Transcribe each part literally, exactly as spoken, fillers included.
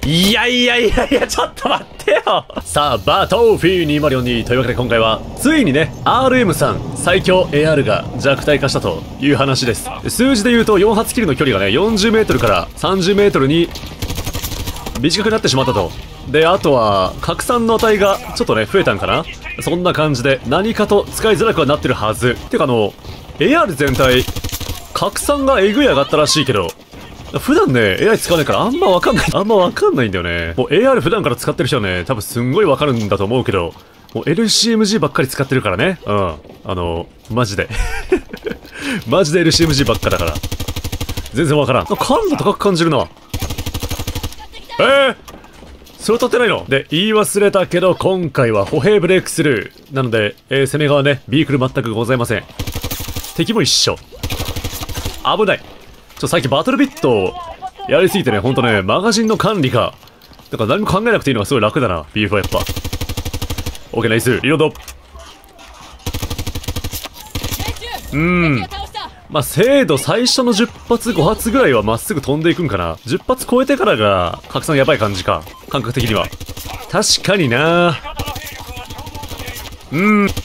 いやいやいやいや、ちょっと待ってよ。さあ、バトルフィーにーまるよんにというわけで今回は、ついにね、アールエム さん最強 エーアール が弱体化したという話です。数字で言うとよん発キルの距離がね、よんじゅうメートルからさんじゅうメートルに短くなってしまったと。で、あとは、拡散の値がちょっとね、増えたんかな。そんな感じで、何かと使いづらくはなってるはず。てかあの、エーアール 全体、拡散がえぐい上がったらしいけど、普段ね、エーアイ 使わないからあんまわかんない。あんまわかんないんだよね。もう エーアール 普段から使ってる人はね、多分すんごいわかるんだと思うけど、もう エルシーエムジー ばっかり使ってるからね。うん。あの、マジで。マジで エルシーエムジー ばっかだから。全然わからん。感度高く感じるな。えー、それ当たってないので、言い忘れたけど、今回は歩兵ブレイクスルー。なので、えー、攻め側ね、ビークル全くございません。敵も一緒。危ない。ちょ、最近バトルビットやりすぎてね、ほんとね、マガジンの管理が、だから何も考えなくていいのがすごい楽だな、ビーエフ はやっぱ。オッケー、ナイス、リロード。うーん。まあ、精度最初のじゅっ発、ご発ぐらいはまっすぐ飛んでいくんかな。じゅっ発超えてからが、拡散やばい感じか。感覚的には。確かにな。うーん。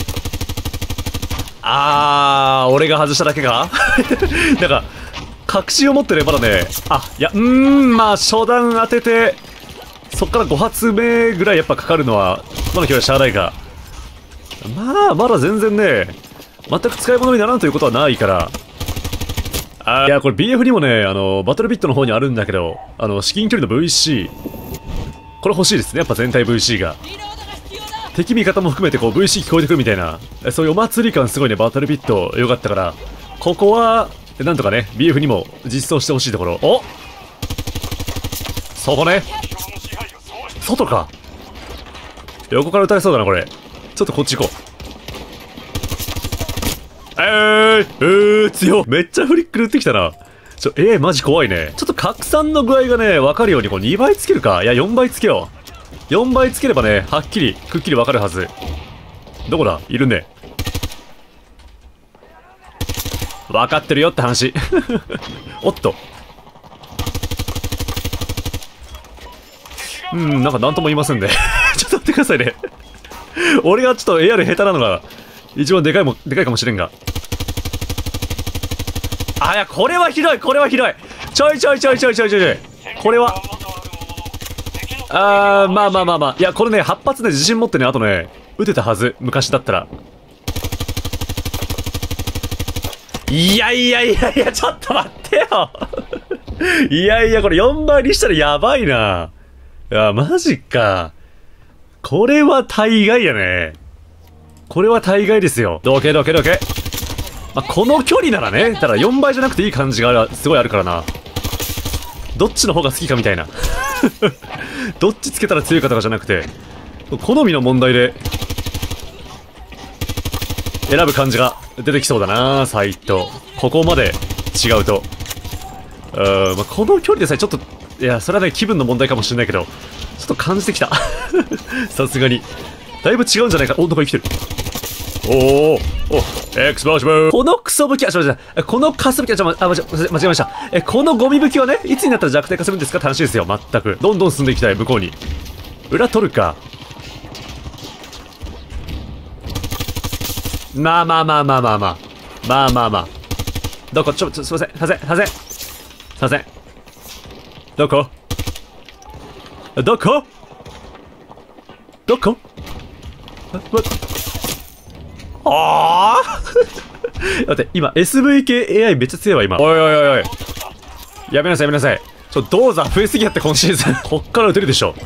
あー、俺が外しただけかなんか、確信を持ってね、まだね、あ、いや、うーん、まあ、初段当てて、そっからご発目ぐらいやっぱかかるのは、まだ今日はしゃあないが、まあ、まだ全然ね、全く使い物にならんということはないから、あ、いや、これ ビーエフ にもね、あの、バトルビットの方にあるんだけど、あの、至近距離の ブイシー、これ欲しいですね、やっぱ全体 ブイシー が。敵味方も含めてこう ブイシー 聞こえてくるみたいな、そういうお祭り感すごいね、バトルビット良かったから、ここは、なんとかね、ビーエフ にも実装してほしいところ。お、そこね。外か。横から撃たれそうだな、これ。ちょっとこっち行こう。えー、えー、強っ。めっちゃフリックル撃ってきたな。ちょ、えー、マジ怖いね。ちょっと拡散の具合がね、わかるように、こうにばいつけるか。いや、よんばいつけよう。よんばいつければね、はっきり、くっきりわかるはず。どこだ？いるね。分かってるよって話。おっと。うん、なんか何とも言いませんね。ちょっと待ってくださいね。俺がちょっと エーアール 下手なのが一番でかいも、でかいかもしれんが。あ、いや、これはひどい、これはひどい。ちょいちょいちょいちょいちょいちょいちょい。これは。あー、まあまあまあまあ。いや、これね、はち発で自信持ってね、あとね、撃てたはず。昔だったら。いやいやいやいや、ちょっと待ってよ。いやいや、これよんばいにしたらやばいな。いや、マジか。これは大概やね。これは大概ですよ。どけどけどけ。まあ、この距離ならね、ただよんばいじゃなくていい感じがすごいあるからな。どっちの方が好きかみたいな。どっちつけたら強いかとかじゃなくて、好みの問題で、選ぶ感じが出てきそうだな、サイト。ここまで違うと。うーん、まあ、この距離でさえちょっと、いや、それはね、気分の問題かもしれないけど、ちょっと感じてきた。さすがに。だいぶ違うんじゃないか。お、どこ生きてる。おー、お、エクスプロージョン。このクソ武器、あ、ちょ、ちょ、このカス武器、あ、ちょ、あ、間違えました。え、このゴミ武器はね、いつになったら弱体化するんですかって話ですよ、全く。どんどん進んでいきたい、向こうに。裏取るか。まあまあまあまあまあまあ。まあまあまあ。どこちょ、ちょ、すいません。すいません。すいません。すいません。どこどこどこああ待って、今 エスブイ 系 エーアイ めっちゃ強いわ、今。おいおいおいおい。やめなさい、やめなさい。ちょ、動作増えすぎやって、今シーズン。こっから撃てるでしょ。ん？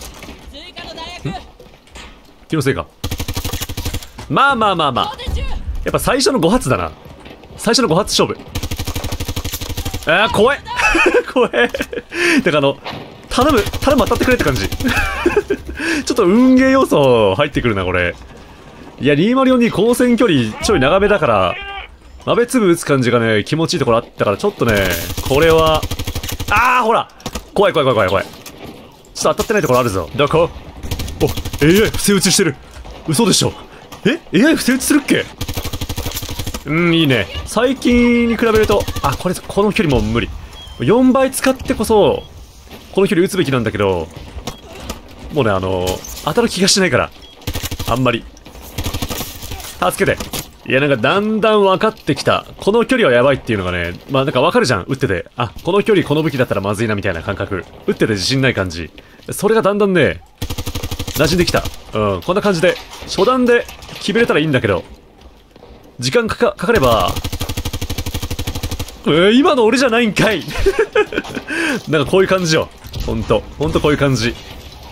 気のせいか。まあまあまあまあ。やっぱ最初のご発だな。最初のご発勝負。あー、怖い。怖い。だからあの、頼む、頼む当たってくれって感じ。ちょっと運ゲー要素入ってくるな、これ。いや、にーまるよんに光線距離ちょい長めだから、豆粒打つ感じがね、気持ちいいところあったから、ちょっとね、これは、あー、ほら怖い怖い怖い怖い怖い。ちょっと当たってないところあるぞ。どこ？お、エーアイ 不正打ちしてる。嘘でしょ。え エーアイ 不正打ちするっけ？うん、いいね。最近に比べると、あ、これ、この距離も無理。よんばい使ってこそ、 この距離撃つべきなんだけど、もうね、あのー、当たる気がしないから。あんまり。助けて。いや、なんかだんだん分かってきた。この距離はやばいっていうのがね、まあなんか分かるじゃん、撃ってて。あ、この距離この武器だったらまずいなみたいな感覚。撃ってて自信ない感じ。それがだんだんね、馴染んできた。うん、こんな感じで、初段で決めれたらいいんだけど、時間かか、かかれば、えー、今の俺じゃないんかいなんかこういう感じよ。ほんと。ほんとこういう感じ。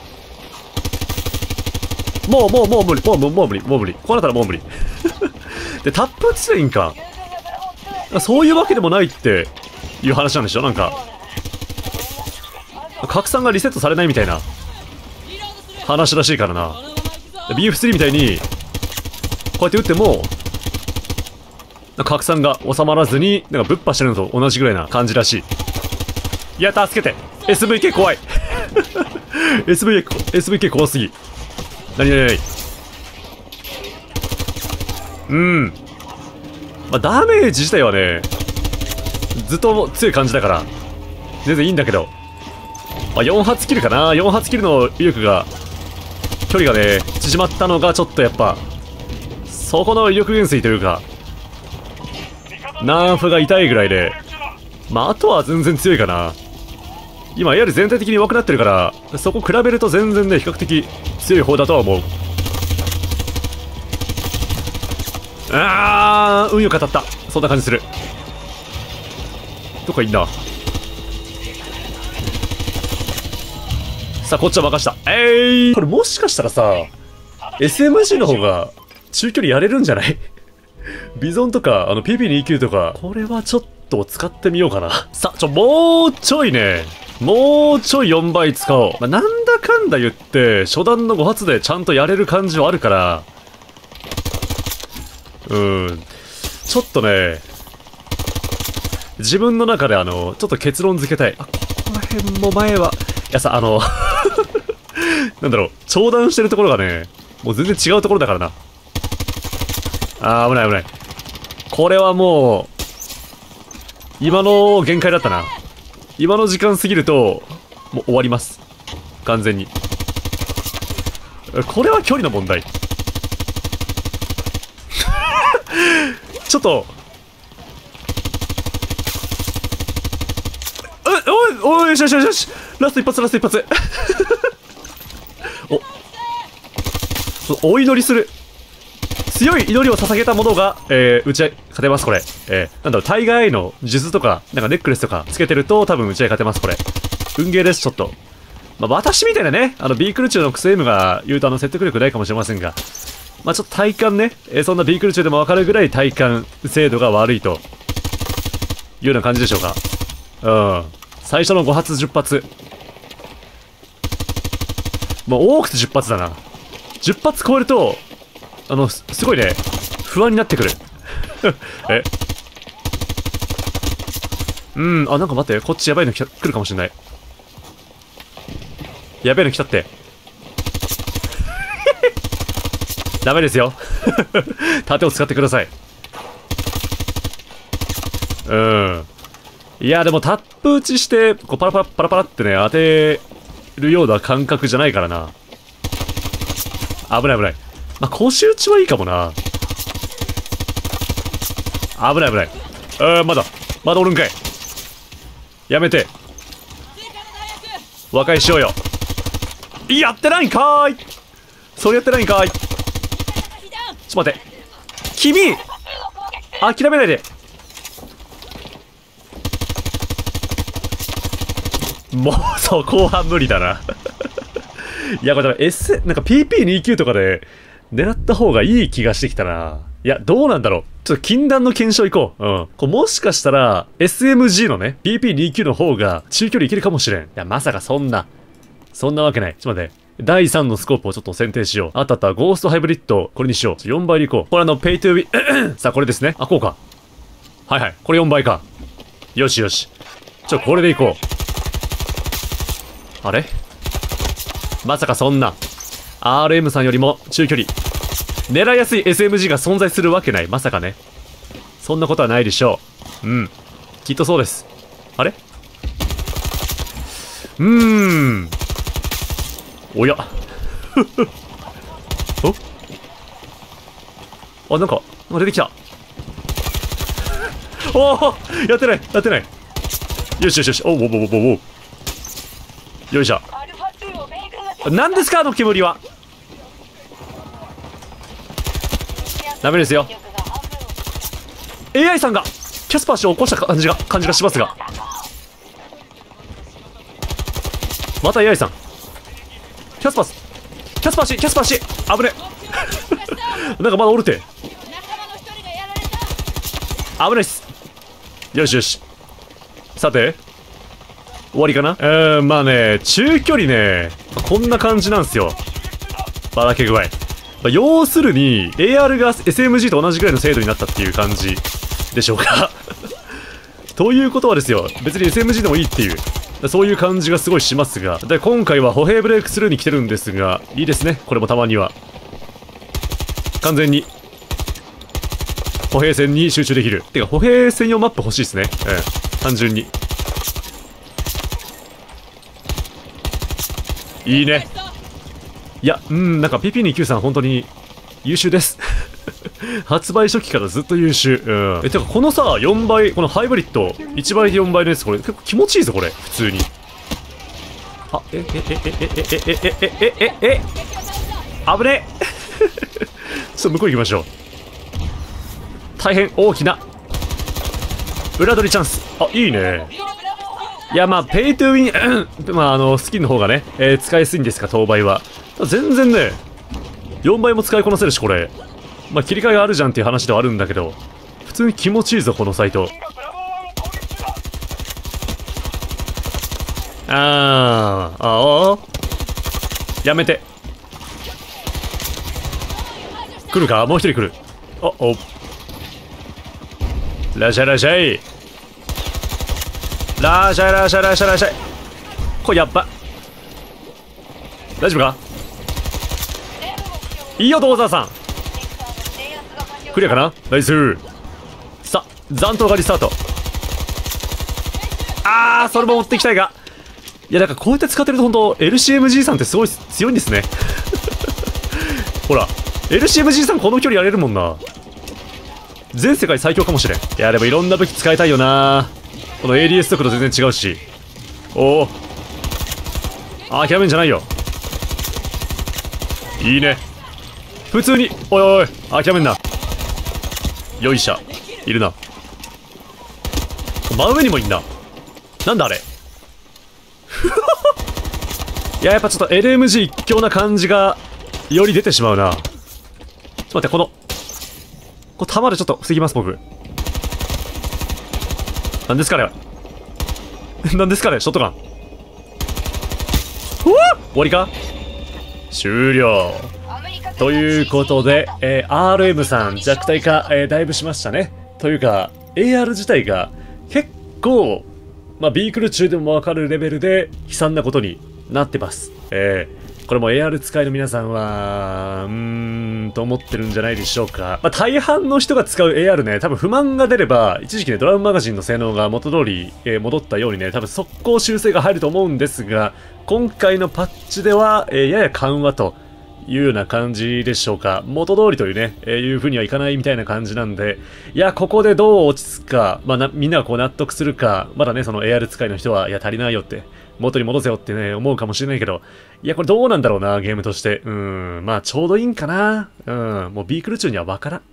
もう、もう、もう無理。もう、もう、もう無理。もう無理。こうなったらもう無理。で、タップ打ちでいいんか。そういうわけでもないっていう話なんでしょなんか。拡散がリセットされないみたいな話らしいからな。ビーエフスリー みたいに、こうやって打っても、拡散が収まらずに、なんかぶっ破してるのと同じぐらいな感じらしい。いや、助けて エスブイケー 怖いエスブイケー、エスブイケー 怖すぎ。なになになにうん。まあ、ダメージ自体はね、ずっと強い感じだから、全然いいんだけど。まあ、よん発キルかな ?よん 発キルの威力が、距離がね、縮まったのがちょっとやっぱ、そこの威力減衰というか、ナーフが痛いぐらいで、まあ、あとは全然強いかな。今、エーアール全体的に弱くなってるから、そこ比べると全然ね、比較的強い方だとは思う。あー、運よく当たった。そんな感じする。どっかいんな。さあ、こっちは任した。えい、これもしかしたらさ、エスエムジー の方が中距離やれるんじゃないビゾンとか、あの ピーピーにじゅうきゅう とか、これはちょっと使ってみようかな。さあ、ちょ、もうちょいね。もうちょいよんばい使おう。まあ、なんだかんだ言って、初段のご発でちゃんとやれる感じはあるから、うーん。ちょっとね、自分の中であの、ちょっと結論付けたい。あ、ここら辺も前は、いやさ、あの、なんだろう、長弾してるところがね、もう全然違うところだからな。あー、危ない危ない。これはもう、今の限界だったな。今の時間過ぎると、もう終わります。完全に。これは距離の問題。ちょっと、お、おい、よしよしよし、ラスト一発、ラスト一発。お、お祈りする。強い祈りを捧げたものが、えー、打ち合い勝てます、これ。えー、なんだろう、タイガーアイの術とか、なんかネックレスとかつけてると、多分打ち合い勝てます、これ。運ゲーです、ちょっと。まあ、私みたいなね、あの、ビークル中のクスエムが言うと、あの、説得力ないかもしれませんが、まあ、ちょっと体感ね、えー、そんなビークル中でもわかるぐらい体感精度が悪いと、いうような感じでしょうか。うん。最初のご発、じゅっ発。もう多くてじゅっ発だな。じゅっ発超えると、あの、す、すごいね、不安になってくる。えうん、あ、なんか待って、こっちやばいの来た、来るかもしれない。やべえの来たって。ダメですよ。盾を使ってください。うん。いや、でもタップ打ちして、こうパラパラパラパラってね、当てるような感覚じゃないからな。危ない危ない。まあ、腰打ちはいいかもな。危ない危ない。あー、まだ、まだおるんかい。やめて。和解しようよ。やってないんかーい。それやってないんかーい。ちょっと待って。君諦めないで。もう、そう、後半無理だな。いや、これ、S、なんか ピーピーにじゅうきゅう とかで狙った方がいい気がしてきたな。いや、どうなんだろう。ちょっと禁断の検証いこう。うん。こうもしかしたら、エスエムジー のね、ピーピーにじゅうきゅう の方が中距離いけるかもしれん。いや、まさかそんな。そんなわけない。ちょっと待って。だいさんのスコープをちょっと選定しよう。あったあった、ゴーストハイブリッド。これにしよう。よんばいでいこう。これあの、ペイトゥーウィ、さあ、これですね。あ、こうか。はいはい。これよんばいか。よしよし。ちょ、これでいこう。あれまさかそんな。アールエム さんよりも中距離。狙いやすい エスエムジー が存在するわけない。まさかね。そんなことはないでしょう。うん。きっとそうです。あれうーん。おや。おあ、なんか、なんか出てきた。おおやってない、やってない。よしよしよし。おおおおおお。よいしょ。何ですかあの煙は。ダメですよ。エーアイ さんがキャスパー氏を起こした感じが感じがしますが、また エーアイ さん、キャスパー氏キャスパー氏キャスパー氏危ねなんかまだおるて。危ないっす。よしよし。さて終わりかな。えー、まあね、中距離ね、こんな感じなんすよ、ばらけ具合。まあ、要するに エーアール が エスエムジー と同じぐらいの精度になったっていう感じでしょうかということはですよ、別に エスエムジー でもいいっていう、そういう感じがすごいしますが、で今回は歩兵ブレイクスルーに来てるんですが、いいですね、これもたまには。完全に歩兵戦に集中できる。てか歩兵専用マップ欲しいですね、ええ、単純に。いいね。いや、うん、なんか ピーピーにじゅうきゅう さん本当に優秀です発売初期からずっと優秀。うん。え、てかこのさ、よんばい、このハイブリッド、いちばいでよんばいのやつ、これ結構気持ちいいぞ、これ、普通に。あ、え、え、え、え、え、え、え、え、え、え、え、え、危ねえちょっと向こう行きましょう。大変大きな裏取りチャンス。あ、いいね。いや、まあ、ペイトゥーウィン、まあ、あの、スキンの方がね、えー、使いやすいんですが、当倍は。全然ね、よんばいも使いこなせるし、これ。まあ、切り替えがあるじゃんっていう話ではあるんだけど、普通に気持ちいいぞ、このサイト。あー、ああやめて。来るかもう一人来る。お、お。らっしゃいらっしゃい。らっしゃいらっしゃいらっしゃいらっしゃい。これやっば。大丈夫か。いいよ、銅沢さん。クリアかな。ナイス。さあ、残党狩りスタート。あー、それも持っていきたいが。いや、なんかこうやって使ってると本当 エルシーエムジー さんってすごい強いんですねほら エルシーエムジー さんこの距離やれるもんな。全世界最強かもしれん。いやでもいろんな武器使いたいよな。この エーディーエス 速度全然違うし。おお諦めんじゃないよ。いいね。普通においおい諦めんな。よいしょ。いるな。真上にもいんな。なんだあれいややっぱちょっと エルエムジー 一強な感じがより出てしまうな。ちょっと待って、このこれ弾でちょっと防ぎます。僕なんですかねなんですかねショットガン。終わりか。終了ということで、えー、アールエム さん弱体化、えー、だいぶしましたね。というか エーアール 自体が結構、まあ、ビークル中でも分かるレベルで悲惨なことになってます。えー、これも エーアール 使いの皆さんは、うーん、と思ってるんじゃないでしょうか。まあ、大半の人が使う エーアール ね、多分不満が出れば、一時期ね、ドラムマガジンの性能が元通り、えー、戻ったようにね、多分速攻修正が入ると思うんですが、今回のパッチでは、えー、やや緩和というような感じでしょうか。元通りというね、えー、いう風にはいかないみたいな感じなんで、いや、ここでどう落ち着くか、まあな、みんながこう納得するか、まだね、その エーアール 使いの人は、いや、足りないよって、元に戻せよってね、思うかもしれないけど、いや、これどうなんだろうな、ゲームとして。うん、まあ、ちょうどいいんかな。うん、もうビークル中にはわからん。